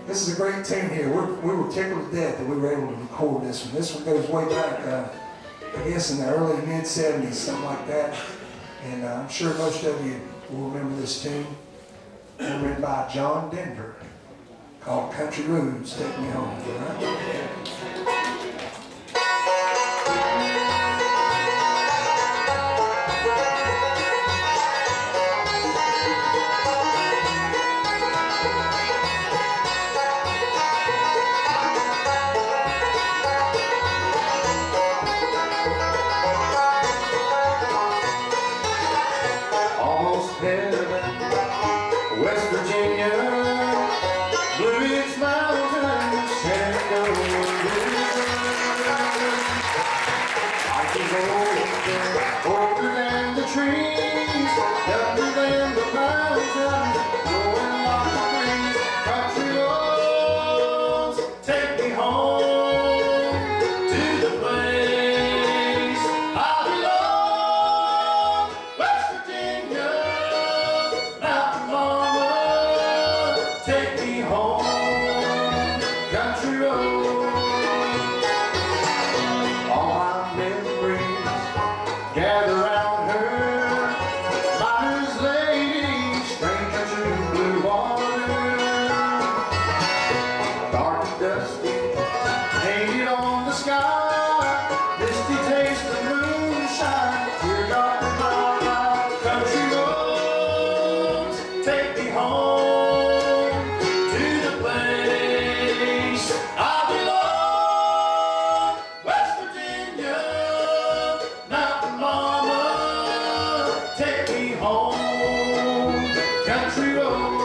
This is a great tune here. We were tickled to death that we were able to record this one. This one goes way back, I guess in the early mid-70s, something like that. And I'm sure most of you will remember this tune. It was written by John Denver, called Country Roads, Take Me Home. Right? West Virginia, Blue Ridge Mountains, Shenandoah River. I can go older than the trees, younger than the mountains, growing like the breeze. Country roads, take me home to the place I belong. West Virginia, Mountain Mama, take me home, country road. All my memories gather round her, miner's lady, stranger to blue water. Dark and dusty, painted on the sky, misty taste of moonshine, teardrop in my eye. Country roads, take me home to the place I belong. West Virginia, Mountain Mama, take me home, country roads.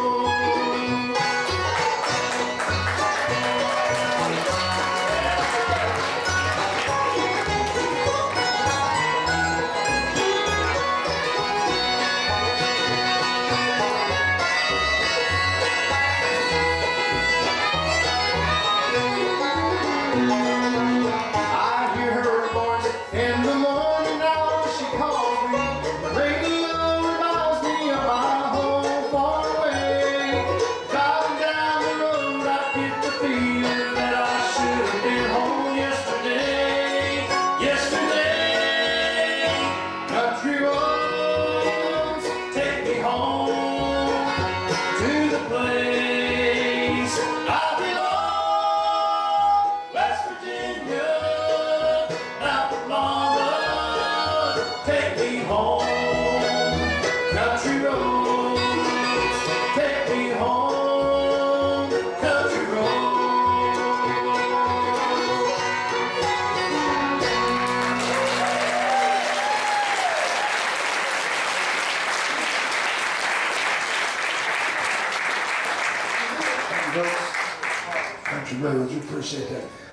I hear her voice in the morning hour, she calls me. Radio reminds me of my home far away. Driving down the road, I get the feeling that I should have been home yesterday. Yesterday, country roads, take me home to the place I belong. West Virginia, Mountain Mama, take me home, country roads, take me home, country roads. Thank you, folks. Country Roads, we appreciate that.